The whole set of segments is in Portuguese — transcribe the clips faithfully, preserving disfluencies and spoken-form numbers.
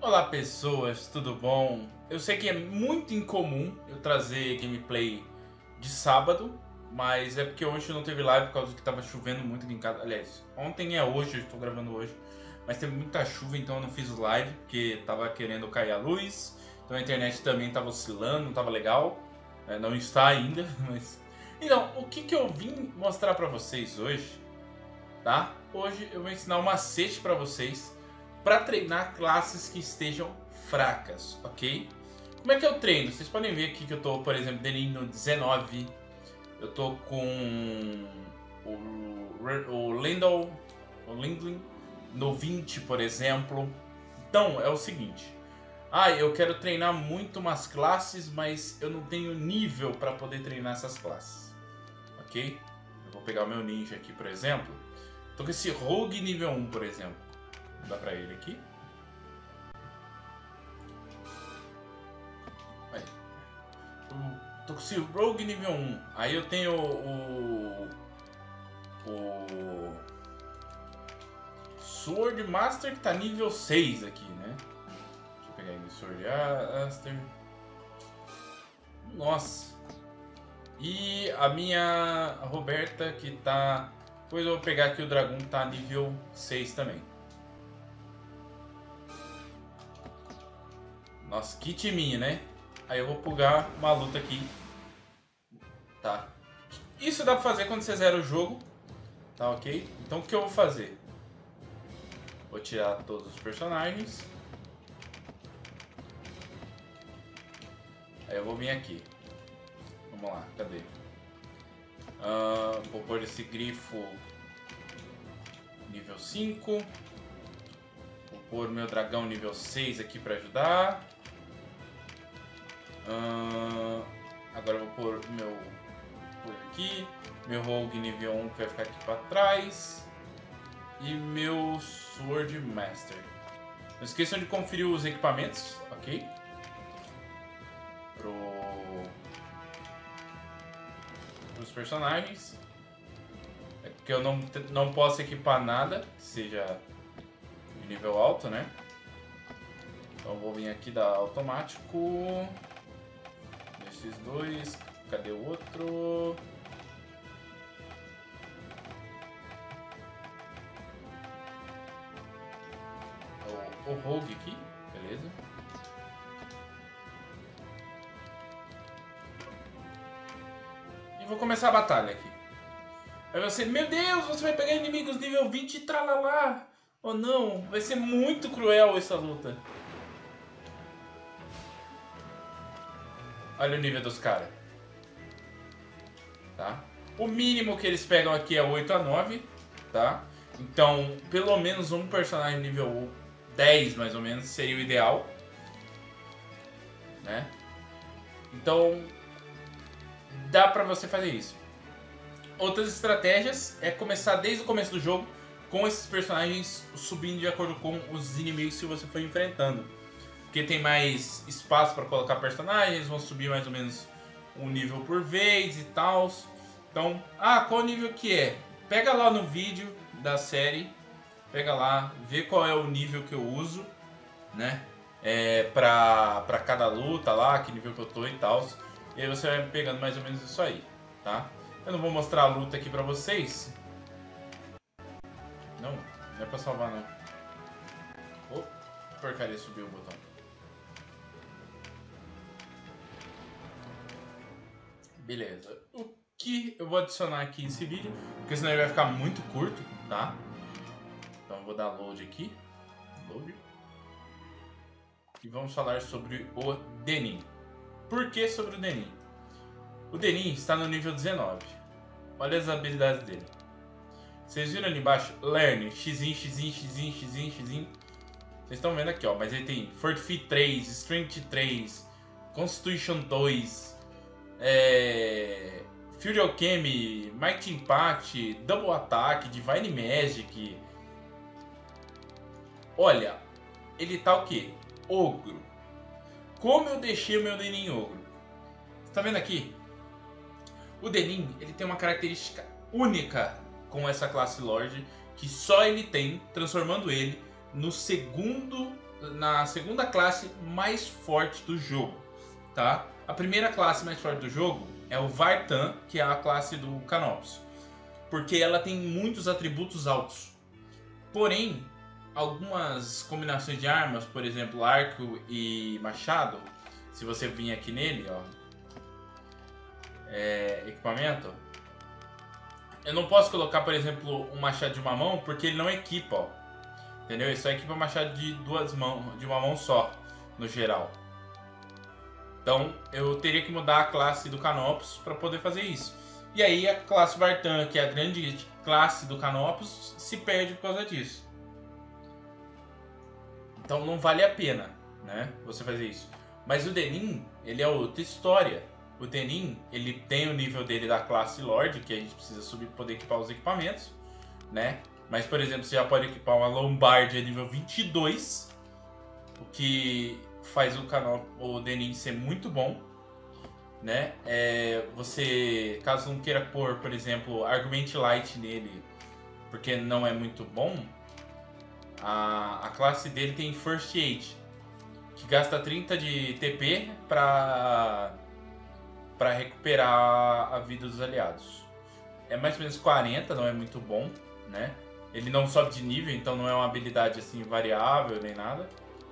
Olá pessoas, tudo bom? Eu sei que é muito incomum eu trazer gameplay de sábado, mas é porque hoje não teve live por causa que estava chovendo muito aqui em casa. Aliás, ontem é hoje, eu estou gravando hoje, mas teve muita chuva, então eu não fiz live porque estava querendo cair a luz, então a internet também estava oscilando, não estava legal, é, não está ainda, mas... Então, o que, que eu vim mostrar para vocês hoje, tá? Hoje eu vou ensinar um macete para vocês para treinar classes que estejam fracas, ok? Como é que eu treino? Vocês podem ver aqui que eu tô, por exemplo, Denin no dezenove, eu tô com o, o Lendl, o Lindlin no vinte, por exemplo. Então, é o seguinte, ah, eu quero treinar muito umas classes, mas eu não tenho nível para poder treinar essas classes, ok? Eu vou pegar o meu ninja aqui, por exemplo. Tô com esse Rogue nível um, por exemplo. Vou dar pra ele aqui. Aí. Tô com esse Rogue nível um. Aí eu tenho o... O... Sword Master que tá nível seis aqui, né? Deixa eu pegar ele. Sword Master. Nossa. E a minha Roberta que tá... Depois eu vou pegar aqui o Dragão que tá nível seis também. Nossa, que timinho, né? Aí eu vou plugar uma luta aqui. Tá. Isso dá pra fazer quando você zera o jogo. Tá, ok? Então o que eu vou fazer? Vou tirar todos os personagens. Aí eu vou vir aqui. Vamos lá, cadê? Uh, vou pôr esse grifo nível cinco. Vou pôr meu dragão nível seis aqui pra ajudar. Uh, agora eu vou pôr meu por aqui, meu Rogue nível um que vai ficar aqui para trás e meu Sword Master. Não esqueçam de conferir os equipamentos, ok? Pro... Os personagens. É porque eu não, não posso equipar nada que seja de nível alto, né? Então eu vou vir aqui dar automático. Esses dois, cadê o outro? O, o Rogue aqui, beleza. E vou começar a batalha aqui. Aí você, meu Deus, você vai pegar inimigos nível vinte e tralalá. Oh não, vai ser muito cruel essa luta. Olha o nível dos caras. Tá? O mínimo que eles pegam aqui é oito a nove. Tá? Então, pelo menos um personagem nível dez, mais ou menos, seria o ideal. Né? Então, dá pra você fazer isso. Outras estratégias é começar desde o começo do jogo com esses personagens subindo de acordo com os inimigos que você for enfrentando. Porque tem mais espaço para colocar personagens, vão subir mais ou menos um nível por vez e tal. Então, ah, qual nível que é? Pega lá no vídeo da série, pega lá, vê qual é o nível que eu uso, né? É, pra, pra cada luta lá, que nível que eu tô e tal. E aí você vai pegando mais ou menos isso aí, tá? Eu não vou mostrar a luta aqui pra vocês. Não, não é pra salvar não. Oh, porcaria, subiu o botão. Beleza, o que eu vou adicionar aqui nesse vídeo, porque senão ele vai ficar muito curto, tá? Então eu vou dar load aqui, load. E vamos falar sobre o Denin. Por que sobre o Denin? O Denin está no nível dezenove. Olha as habilidades dele. Vocês viram ali embaixo? Learn, xin, xin, xin, xin, xin. Vocês estão vendo aqui, ó, mas ele tem Fortify três, Strength três, Constitution dois... É... Field Alchemy, Might Impact, Double Attack, Divine Magic. Olha, ele tá o que? Ogro. Como eu deixei o meu Denin ogro? Você tá vendo aqui? O Denin, ele tem uma característica única com essa classe Lorde, que só ele tem, transformando ele no segundo na segunda classe mais forte do jogo, tá? A primeira classe mais forte do jogo é o Vartan, que é a classe do Canopus, porque ela tem muitos atributos altos. Porém, algumas combinações de armas, por exemplo, arco e machado, se você vir aqui nele, ó, é, equipamento, eu não posso colocar, por exemplo, um machado de uma mão porque ele não equipa, ó, entendeu? Ele só equipa machado de duas mãos, de uma mão só, no geral. Então eu teria que mudar a classe do Canopus para poder fazer isso. E aí a classe Vartan, que é a grande classe do Canopus, se perde por causa disso. Então não vale a pena, né, você fazer isso. Mas o Denin, ele é outra história. O Denin, ele tem o nível dele da classe Lord, que a gente precisa subir para poder equipar os equipamentos, né? Mas, por exemplo, você já pode equipar uma Lombardia nível vinte e dois, o que faz o, canal, o Denin ser muito bom, né? É, você, caso não queira pôr, por exemplo, Argument Light nele, porque não é muito bom, a, a classe dele tem First Aid, que gasta trinta de T P para para recuperar a vida dos aliados. É mais ou menos quarenta, não é muito bom, né? Ele não sobe de nível, então não é uma habilidade assim variável nem nada,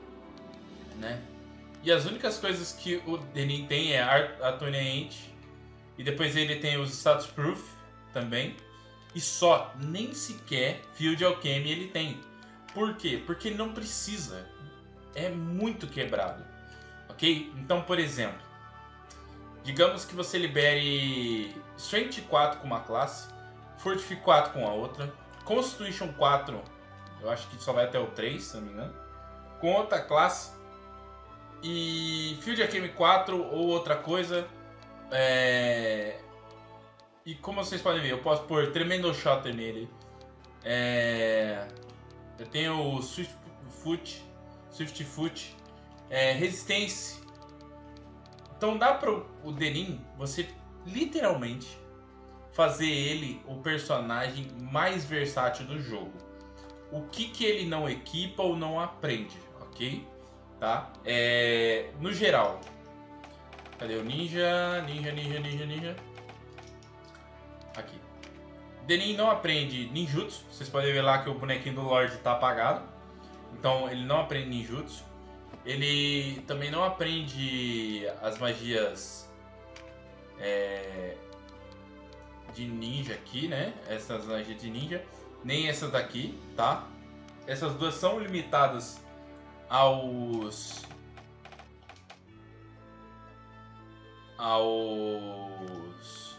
né? E as únicas coisas que o Denin tem é Attunement, e depois ele tem os Status Proof também, e só, nem sequer Field Alchemy ele tem. Por quê? Porque ele não precisa, é muito quebrado, ok? Então, por exemplo, digamos que você libere Strength quatro com uma classe, Fortify quatro com a outra, Constitution quatro, eu acho que só vai até o três, se não me engano, com outra classe, e Field Alchemy quatro ou outra coisa. É... E como vocês podem ver, eu posso pôr Tremendo Shot nele. É... Eu tenho o Swift Foot, Swift Foot, é... Resistência. Então dá para o Denin você literalmente fazer ele o personagem mais versátil do jogo. O que que ele não equipa ou não aprende, ok? Tá? É, no geral, cadê o ninja? Ninja, ninja, ninja, ninja. Aqui. Denin não aprende ninjutsu. Vocês podem ver lá que o bonequinho do Lorde está apagado. Então ele não aprende ninjutsu. Ele também não aprende as magias é, de ninja aqui, né? Essas magias de ninja. Nem essas daqui, tá? Essas duas são limitadas aos aos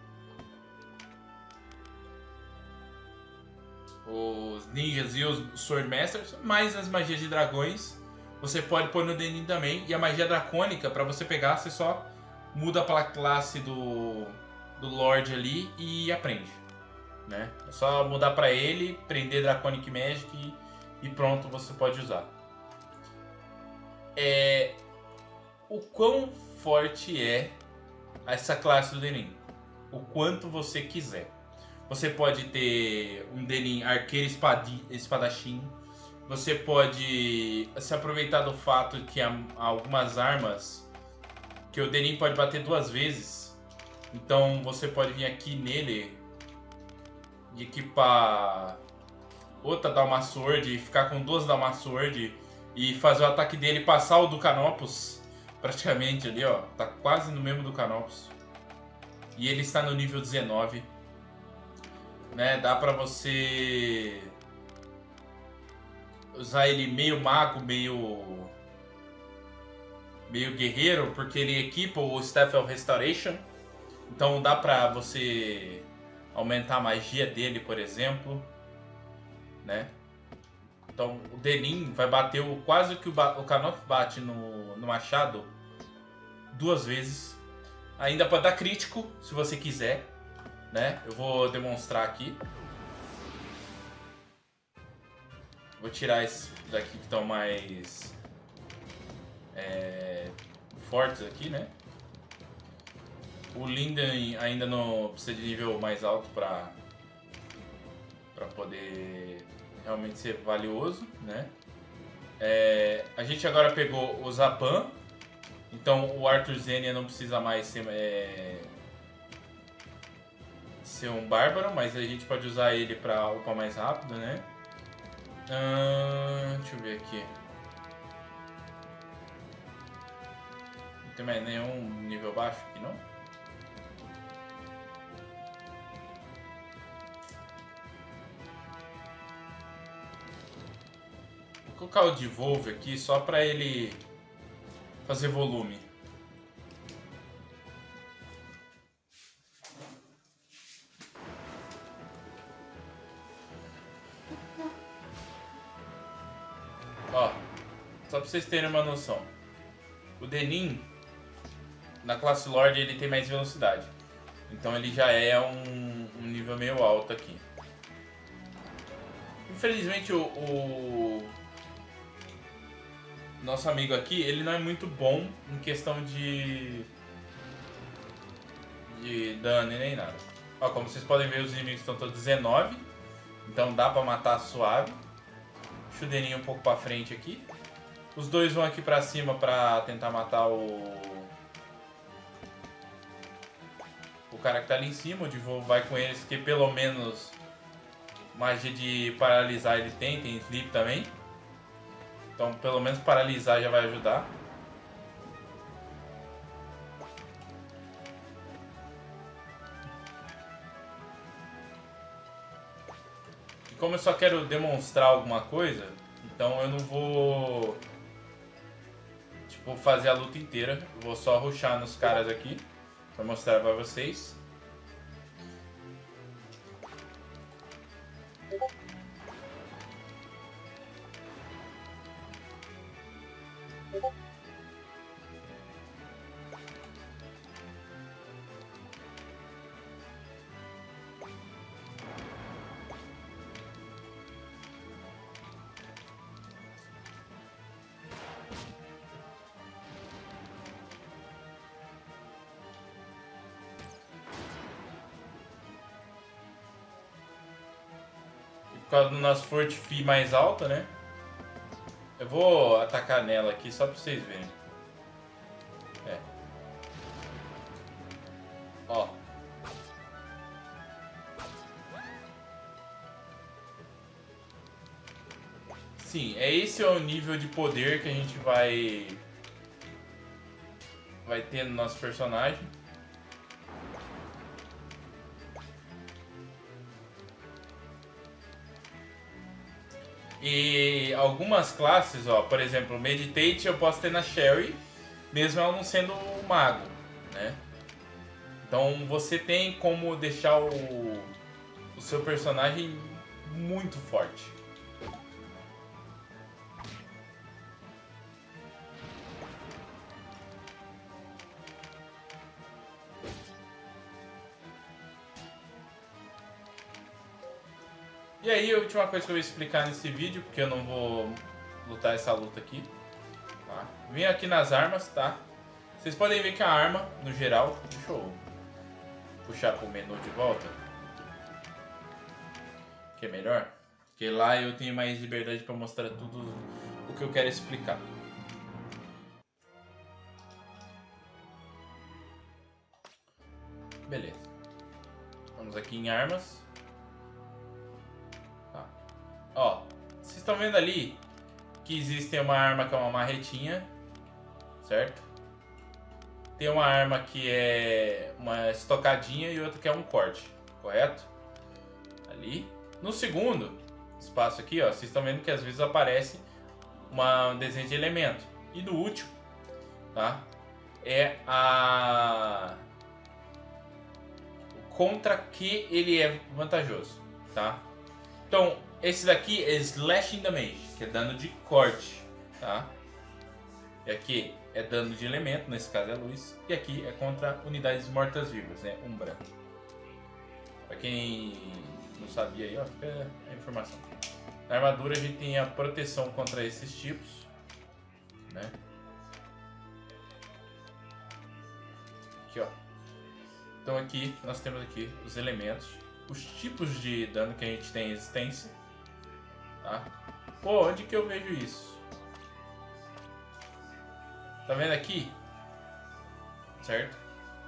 os ninjas e os Swordmasters, mas as magias de dragões você pode pôr no Denin também. E a magia dracônica, para você pegar, você só muda para a classe do do Lorde ali e aprende, né? É só mudar para ele, prender Draconic Magic e, e pronto, você pode usar. É, o quão forte é essa classe do Denin? O quanto você quiser. Você pode ter um Denin arqueiro espadachim. Você pode se aproveitar do fato que há algumas armas que o Denin pode bater duas vezes. Então você pode vir aqui nele e equipar outra Dalma Sword e ficar com duas Dalma Sword e fazer o ataque dele passar o do Canopus, praticamente ali, ó. Tá quase no mesmo do Canopus. E ele está no nível dezenove. Né? Dá pra você usar ele meio mago, meio meio guerreiro, porque ele equipa o Staff of Restoration. Então dá pra você aumentar a magia dele, por exemplo, né? Então o Denin vai bater o, quase que o, o Canopus bate no, no machado duas vezes. Ainda pode dar crítico, se você quiser, né? Eu vou demonstrar aqui. Vou tirar esses daqui que estão mais é, fortes aqui, né? O Linden ainda não precisa de nível mais alto para para poder realmente ser valioso, né? É, a gente agora pegou o Zapan. Então o Arthur Zenia não precisa mais ser, é, ser um bárbaro, mas a gente pode usar ele pra upar mais rápido, né? Hum, deixa eu ver aqui. Não tem mais nenhum nível baixo aqui, não? Vou colocar o Devolve aqui só pra ele fazer volume. Ó, só pra vocês terem uma noção. O Denim, na classe Lord, ele tem mais velocidade. Então ele já é um, um nível meio alto aqui. Infelizmente o, o nosso amigo aqui, ele não é muito bom em questão de, de dano nem nada. Ó, como vocês podem ver, os inimigos estão todos dezenove. Então dá pra matar suave. Deixa o Denim um pouco pra frente aqui. Os dois vão aqui pra cima pra tentar matar o... O cara que tá ali em cima. O Devolve vai com eles, que pelo menos magia de paralisar ele tem. Tem Sleep também. Então pelo menos paralisar já vai ajudar. E como eu só quero demonstrar alguma coisa, então eu não vou tipo, fazer a luta inteira. Eu vou só rushar nos caras aqui pra mostrar pra vocês. Por causa do nosso Fortify mais alta, né? Eu vou atacar nela aqui só pra vocês verem. É. Ó. Sim, é esse é o nível de poder que a gente vai vai ter no nosso personagem. E algumas classes, ó, por exemplo, Meditate eu posso ter na Sherry, mesmo ela não sendo mago, né? Então você tem como deixar o, o seu personagem muito forte. E aí a última coisa que eu vou explicar nesse vídeo, porque eu não vou lutar essa luta aqui, tá? Vem aqui nas armas, tá? Vocês podem ver que a arma, no geral, deixa eu puxar pro menu de volta, que é melhor, porque lá eu tenho mais liberdade para mostrar tudo o que eu quero explicar. Beleza. Vamos aqui em armas. Ó, vocês estão vendo ali que existe uma arma que é uma marretinha, certo? Tem uma arma que é uma estocadinha e outra que é um corte, correto? Ali. No segundo espaço aqui, ó, vocês estão vendo que às vezes aparece uma, um desenho de elemento. E no último, tá? É a... contra que ele é vantajoso, tá? Então, esse daqui é Slashing Damage, que é dano de corte, tá? E aqui é dano de elemento, nesse caso é luz. E aqui é contra unidades mortas-vivas, né? Umbra. Pra quem não sabia aí, ó, fica a informação. Na armadura a gente tem a proteção contra esses tipos, né? Aqui, ó. Então aqui nós temos aqui os elementos, os tipos de dano que a gente tem em existência. Tá? Pô, onde que eu vejo isso? Tá vendo aqui? Certo?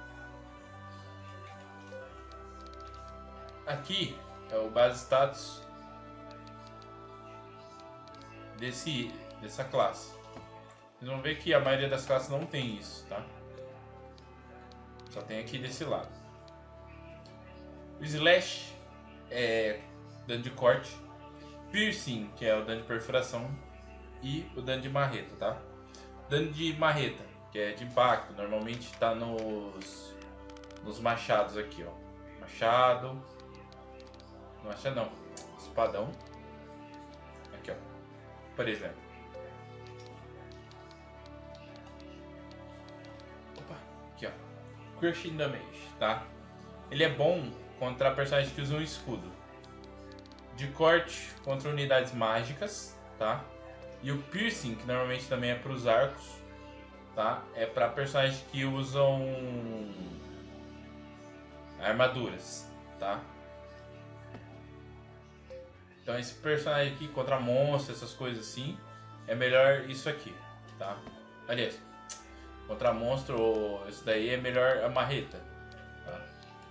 Aqui é o base status desse, dessa classe. Vocês vão ver que a maioria das classes não tem isso, tá? Só tem aqui desse lado. O Slash é dano de corte. Piercing, que é o dano de perfuração. E o dano de marreta, tá? Dano de marreta, que é de impacto. Normalmente tá nos, nos machados aqui, ó. Machado. Não machado não. Espadão. Aqui, ó. Por exemplo. Opa, aqui, ó. Crushing Damage, tá? Ele é bom contra personagens que usam escudo. De corte contra unidades mágicas, tá? E o Piercing, que normalmente também é para os arcos, tá? É para personagens que usam armaduras, tá? Então esse personagem aqui contra monstros, essas coisas assim, é melhor isso aqui, tá? Aliás, contra monstro, isso daí é melhor a marreta, tá?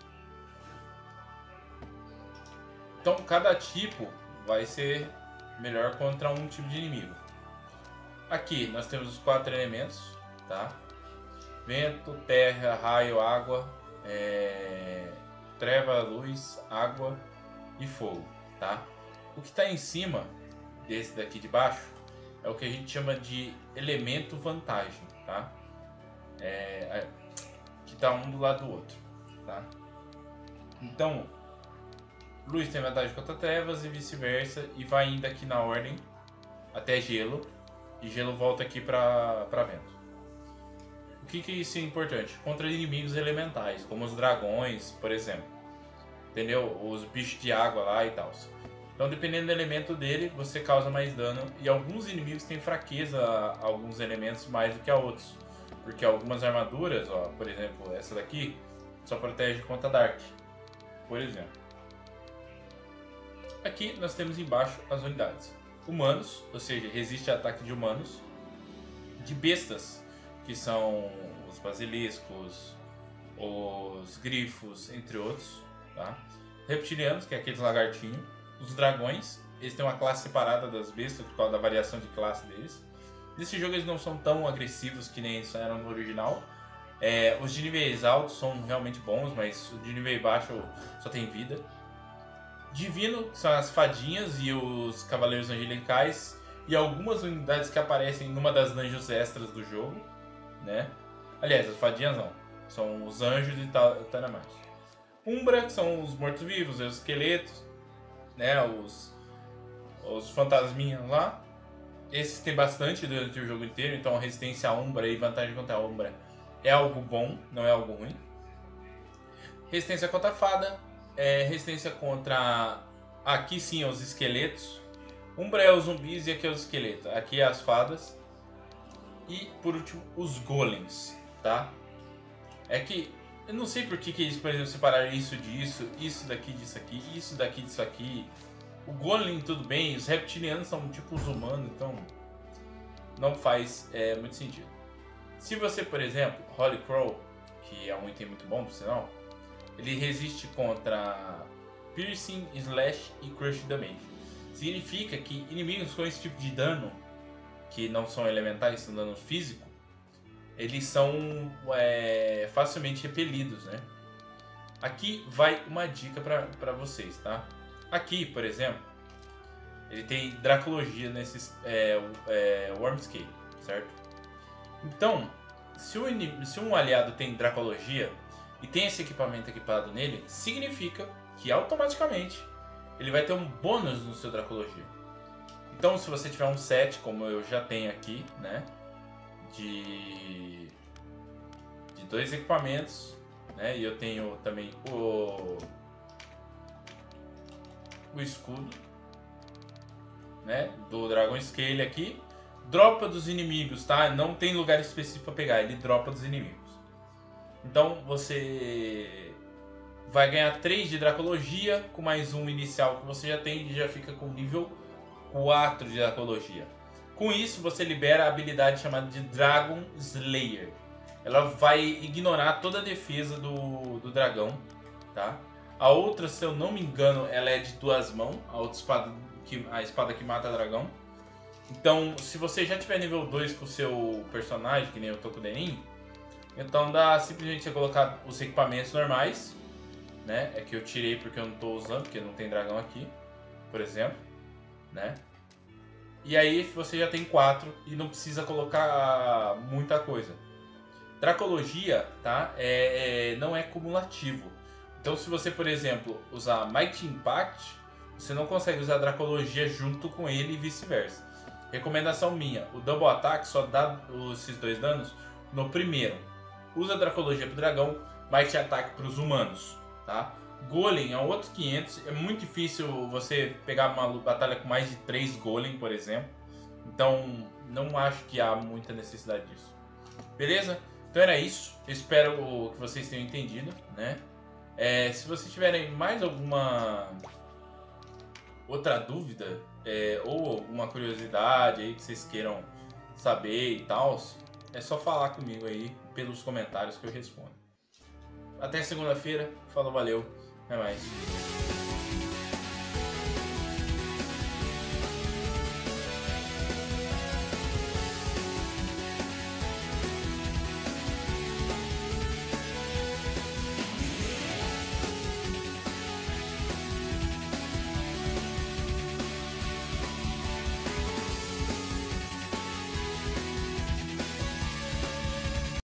Então cada tipo vai ser melhor contra um tipo de inimigo. Aqui nós temos os quatro elementos, tá? Vento, terra, raio, água, é... treva, luz, água e fogo, tá? O que está em cima desse daqui de baixo é o que a gente chama de elemento vantagem, tá? É... que está um do lado do outro, tá? Então, luz tem vantagem contra trevas e vice-versa, e vai indo aqui na ordem até gelo, e gelo volta aqui para para vento. O que que isso é importante? Contra inimigos elementais, como os dragões, por exemplo. Entendeu? Os bichos de água lá e tal. Então, dependendo do elemento dele, você causa mais dano, e alguns inimigos têm fraqueza a alguns elementos mais do que a outros. Porque algumas armaduras, ó, por exemplo, essa daqui, só protege contra Dark, por exemplo. Aqui nós temos embaixo as unidades. Humanos, ou seja, resiste a ataque de humanos. De bestas, que são os basiliscos, os grifos, entre outros. Tá? Reptilianos, que é aqueles lagartinhos. Os dragões, eles têm uma classe separada das bestas por causa da variação de classe deles. Nesse jogo eles não são tão agressivos que nem eram no original. É, os de níveis altos são realmente bons, mas os de nível baixo só tem vida. Divino, que são as fadinhas e os cavaleiros angelicais, e algumas unidades que aparecem numa das dungeons extras do jogo, né? Aliás, as fadinhas não, são os anjos e tal, tal mais. Umbra, que são os mortos-vivos, os esqueletos, né? Os, os fantasminhas lá. Esses tem bastante durante o jogo inteiro, então a resistência à Umbra e vantagem contra a Umbra é algo bom, não é algo ruim. Resistência contra a fada. É, resistência contra... Aqui sim é os esqueletos. Umbra é os zumbis e aqui é os esqueletos. Aqui é as fadas. E por último os golems, tá? É que eu não sei por que, que eles, por exemplo, separaram isso disso, isso daqui disso aqui, isso daqui disso aqui. O golem tudo bem, os reptilianos são tipo os humanos, então não faz é, muito sentido. Se você, por exemplo, Holy Crow, que é um item muito bom por sinal, ele resiste contra Piercing, Slash e Crush Damage. Significa que inimigos com esse tipo de dano, que não são elementais, são dano físico, eles são é, facilmente repelidos, né? Aqui vai uma dica para vocês, tá? Aqui, por exemplo, ele tem Dracologia nesses é, é, Wormscale, certo? Então, se, o, se um aliado tem Dracologia e tem esse equipamento equipado nele, significa que automaticamente ele vai ter um bônus no seu Dracologia. Então, se você tiver um set, como eu já tenho aqui, né, de, de dois equipamentos, né, e eu tenho também o, o escudo, né, do Dragon Scale aqui, dropa dos inimigos, tá? Não tem lugar específico para pegar, ele dropa dos inimigos. Então você vai ganhar três de Dracologia com mais um inicial que você já tem, e já fica com nível quatro de Dracologia. Com isso, você libera a habilidade chamada de Dragon Slayer. Ela vai ignorar toda a defesa do, do dragão, tá? A outra, se eu não me engano, ela é de duas mãos. A outra espada, que, a espada que mata dragão. Então, se você já tiver nível dois com o seu personagem, que nem o Tokudenin, então dá simplesmente você colocar os equipamentos normais, né? É que eu tirei porque eu não estou usando, porque não tem dragão aqui, por exemplo, né? E aí você já tem quatro e não precisa colocar muita coisa. Dracologia, tá? É, é, não é cumulativo. Então se você, por exemplo, usar Mighty Impact, você não consegue usar Dracologia junto com ele e vice-versa. Recomendação minha, o Double Attack só dá esses dois danos no primeiro. Usa Dracologia pro dragão, Mighty Attack pros humanos, tá? Golem é um outro quinhentos, é muito difícil você pegar uma batalha com mais de três Golem, por exemplo. Então, não acho que há muita necessidade disso. Beleza? Então era isso. Eu espero que vocês tenham entendido, né? É, se vocês tiverem mais alguma outra dúvida, é, ou alguma curiosidade aí que vocês queiram saber e tal, é só falar comigo aí pelos comentários que eu respondo. Até segunda-feira. Falou, valeu. Até mais.